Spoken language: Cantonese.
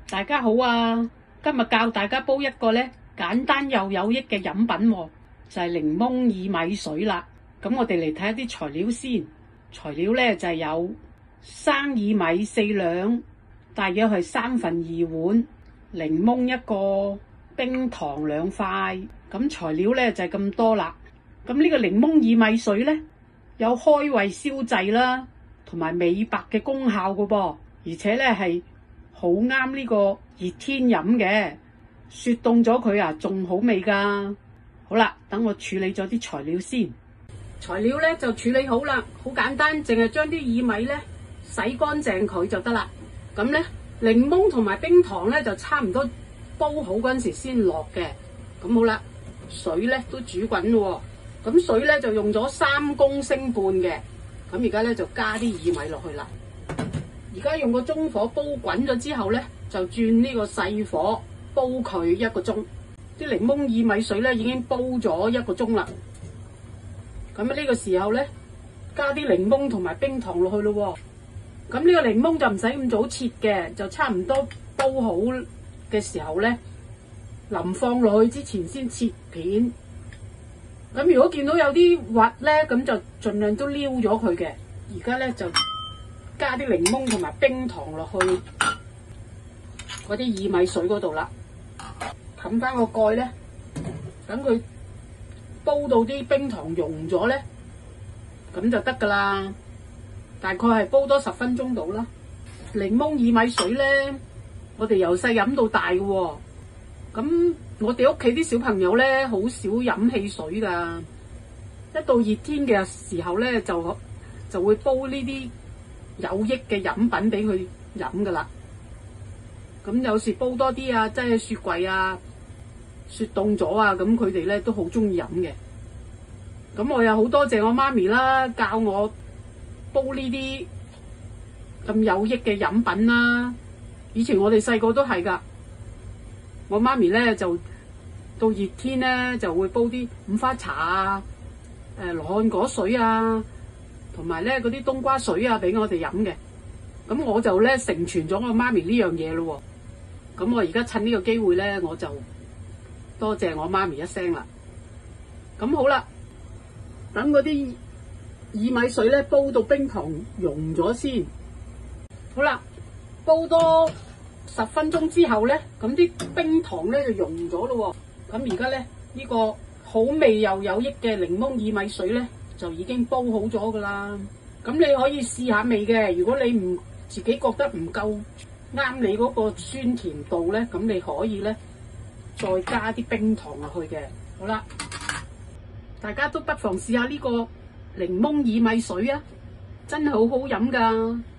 大家好啊！今日教大家煲一個咧簡單又有益嘅飲品喎，就係檸檬薏米水啦。咁我哋嚟睇下啲材料先。材料咧就係有生薏米4兩，大約係2/3碗，檸檬1個，冰糖2塊。咁材料咧就係咁多啦。咁呢個檸檬薏米水咧有開胃消滯啦，同埋美白嘅功效噶噃，而且咧係好啱呢個熱天飲嘅，雪凍咗佢啊，仲好味噶。好啦，等我處理咗啲材料先。材料咧就處理好啦，好簡單，淨係將啲薏米咧洗乾淨佢就得啦。咁咧檸檬同埋冰糖咧就差唔多煲好嗰陣時先落嘅。咁好啦，水咧都煮滾咯。咁水咧就用咗3公升半嘅。咁而家咧就加啲薏米落去啦。而家用個中火煲滾咗之後咧，就轉呢個細火煲佢1個鐘。啲檸檬薏米水咧已經煲咗1個鐘啦。咁呢個時候咧，加啲檸檬同埋冰糖落去咯。咁呢個檸檬就唔使咁早切嘅，就差唔多煲好嘅時候咧，臨放落去之前先切片。咁如果見到有啲核咧，咁就盡量都撩咗佢嘅。而家咧就加啲檸檬同埋冰糖落去嗰啲薏米水嗰度啦，冚翻個蓋咧，等佢煲到啲冰糖溶咗咧，咁就得噶啦。大概係煲多10分鐘到啦。檸檬薏米水咧，我哋由細飲到大嘅喎。咁我哋屋企啲小朋友咧，好少飲汽水噶。一到熱天嘅時候咧，就會煲呢啲有益嘅飲品俾佢飲噶啦。咁有時煲多啲啊，擠喺雪櫃啊，雪凍咗啊，咁佢哋咧都好中意飲嘅。咁我又好多謝我媽咪啦，教我煲呢啲咁有益嘅飲品啦。以前我哋細個都係噶，我媽咪咧就到熱天咧就會煲啲五花茶啊、羅漢果水啊，同埋咧嗰啲冬瓜水啊俾我哋飲嘅。咁我就咧承傳咗我媽咪呢樣嘢咯。咁我而家趁呢個機會咧，我就多謝我媽咪一聲啦。咁好啦，等嗰啲薏米水咧煲到冰糖溶咗先。好啦，煲多10分鐘之後咧，咁啲冰糖咧就溶咗咯。咁而家咧呢個好味又有益嘅檸檬薏米水咧就已經煲好咗噶啦。咁你可以試下味嘅，如果你唔自己覺得唔夠啱你嗰個酸甜度咧，咁你可以咧再加啲冰糖落去嘅。好啦，大家都不妨試下呢個檸檬薏米水啊，真係好好飲噶。